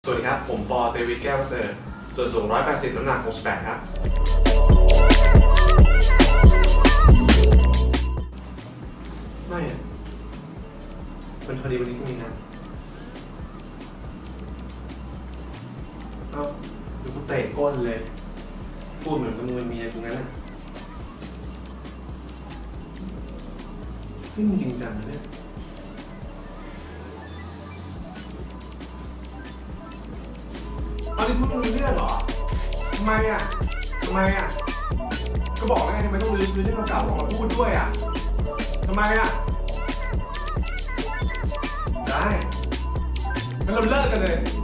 สวัสดีครับผมปอเตวิทแก้วประเสริฐส่วนสูง180น้ำหนัก68ครับไม่อะมันพอดีวันนี้ก็มีนะเอ้าดูกูเตะก้นเลยพูดเหมือนกับมึงเป็นเมียกูงั้นน่ะนี่มึงจริงจังนะเนี่ยเอาที่พูดมึงมีเรื่องเหรอทำไมอ่ะก็บอกแล้วไงทำไมต้องลื้อเรื่องเก่าๆออกมาพูดด้วยอ่ะทำไมอ่ะได้งั้นเราเลิกกันเลย